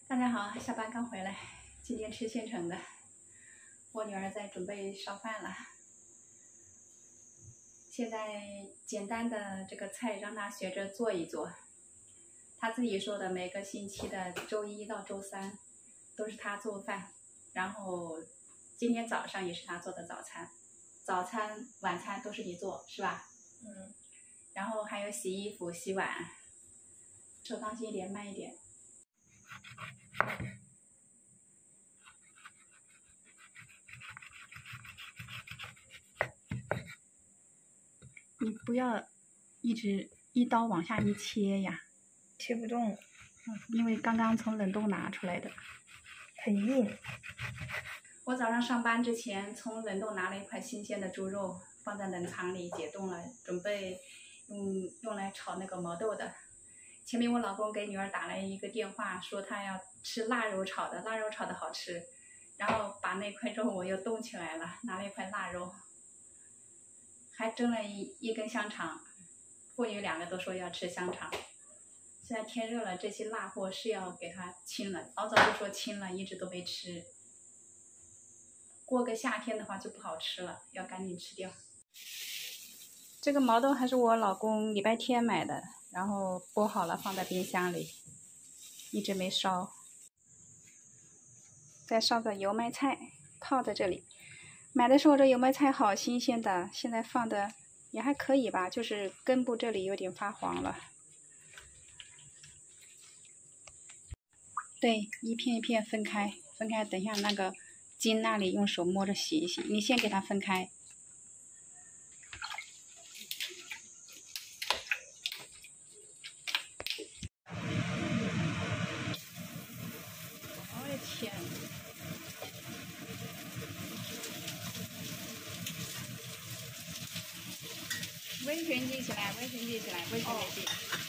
大家好，下班刚回来，今天吃现成的。我女儿在准备烧饭了。现在简单的这个菜让她学着做一做。她自己说的，每个星期的周一到周三都是她做饭，然后今天早上也是她做的早餐，早餐、晚餐都是你做，是吧？嗯。然后还有洗衣服、洗碗，手当心一点，慢一点。你不要一直一刀往下一切呀， 切不动， 因为刚刚从冷冻拿出来的， 很硬。 我早上上班之前从冷冻拿了一块新鲜的猪肉，放在冷藏里解冻了，准备用来炒那个毛豆的。前面我老公给女儿打了一个电话，说他要吃腊肉炒的，腊肉炒的好吃，然后把那块肉我又冻起来了，拿了一块腊肉。还蒸了一根香肠，父女两个都说要吃香肠。现在天热了，这些辣货是要给它清了，老早就说清了，一直都没吃。过个夏天的话就不好吃了，要赶紧吃掉。这个毛豆还是我老公礼拜天买的，然后剥好了放在冰箱里，一直没烧。再烧个油麦菜，泡在这里。买的时候这油麦菜好新鲜的，现在放的也还可以吧，就是根部这里有点发黄了。对，一片一片分开，等一下那个筋那里用手摸着洗一洗。你先给它分开。我的天！微旋机起来，微旋机起来，微旋机。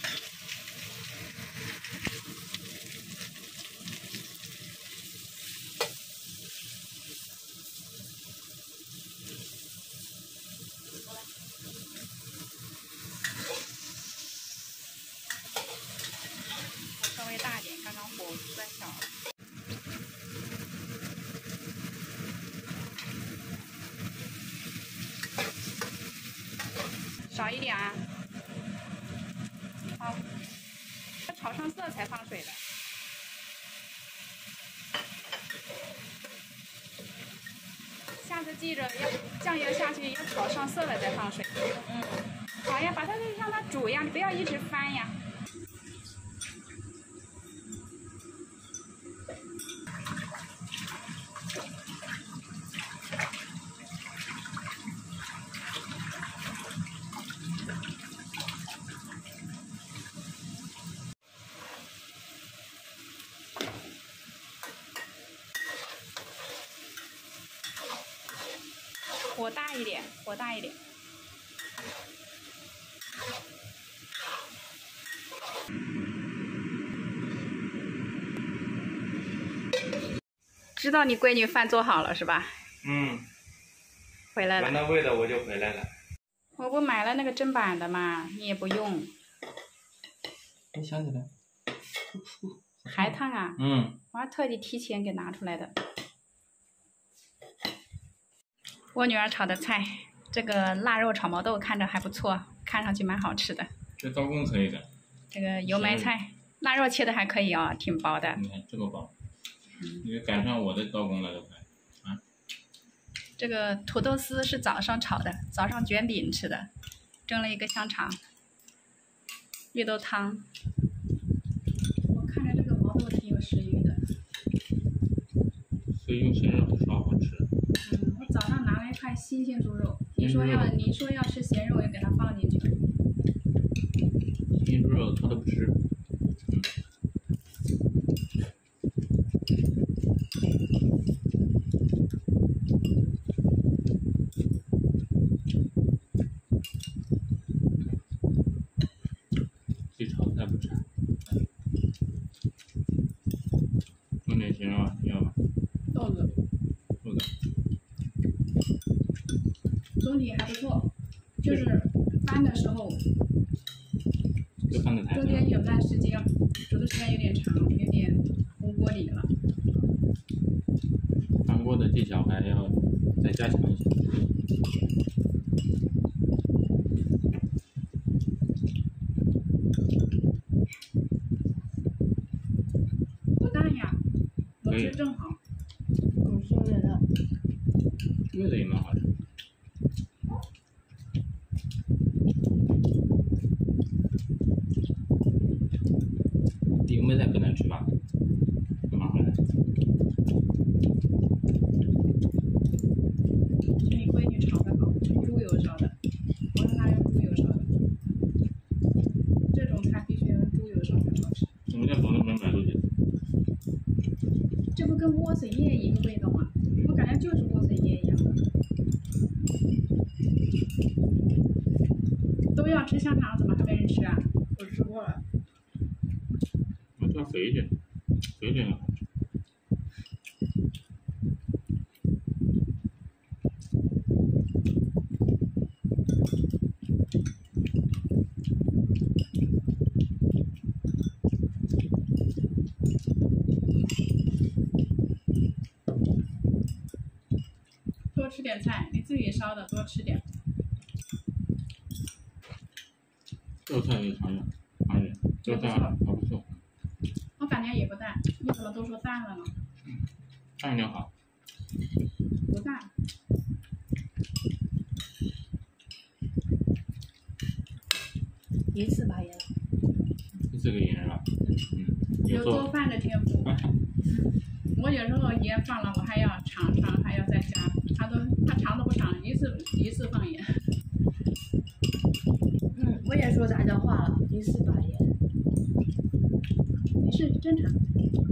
稍微大点，刚刚火关小了。少一点啊。好，要炒上色才放水的。下次记着要酱油下去要炒上色了再放水。好呀，把它让它煮呀，你不要一直翻呀。火大一点，火大一点。知道你闺女饭做好了是吧？回来了。 闻到味道我就回来了。 我不买了那个砧板的嘛，你也不用。 没想起来。 还烫啊？我还特地提前给拿出来的。我女儿炒的菜，这个腊肉炒毛豆看着还不错，看上去蛮好吃的。 这刀工可以的。 这个油麦菜，腊肉切的还可以啊，挺薄的。 你看这么薄，你赶上我的刀工了都快啊！ 这个土豆丝是早上炒的，早上卷饼吃的，蒸了一个香肠，绿豆汤。我看着这个毛豆挺有食欲的。 所以用咸肉烧好吃。 我早上拿了一块新鲜猪肉，你说要吃咸肉，也给它放进去了。 新鲜猪肉他都不吃。这炒菜不吃。弄点咸肉要吗？ 豆子。总体还不错，就是翻的时候，中间有段时间煮的时间有点长，有点糊锅锅里了。 翻锅的技巧还要再加强一些。 多大呀？我觉得正好。 我说的呢。 味道也蛮好的。比我们在河南吃吧，蛮好的。 是你闺女炒的好，猪油烧的，我让她用猪油烧的。这种菜必须用猪油烧才好吃。 我们在广东门买都行。 这不跟莴笋叶一个味道吗？我感觉就是莴笋叶一样的。都要吃香肠，怎么还没人吃啊？ 我吃过了。 我要肥一点，肥一点的好吃。 多吃点菜，你自己烧的多吃点。 这个菜也尝一下，尝一点，这个菜还不错。 我感觉也不淡，你怎么都说淡了呢？ 淡一点好。 不淡。 一次把盐。 这个盐了， 有做饭的天赋。我有时候盐放了，我还要尝尝，还要再加。他尝都不尝，一次放盐。 我也说杂交话了，一次把盐。 没事，正常。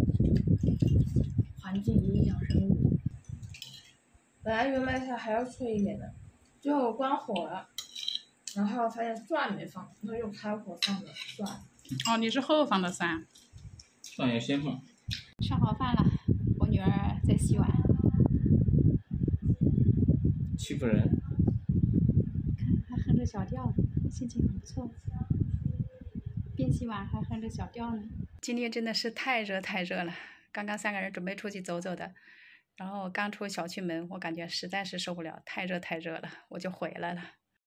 环境影响生物。本来油麦菜还要脆一点的，最后关火了，然后发现蒜没放，然后又开火放的蒜。 哦，你是后放的蒜。 蒜要先放。 吃好饭了，我女儿在洗碗。 欺负人。 还哼着小调，心情很不错。边洗碗还哼着小调呢。今天真的是太热了，刚刚3个人准备出去走走的，然后刚出小区门，我感觉实在是受不了，太热了，我就回来了。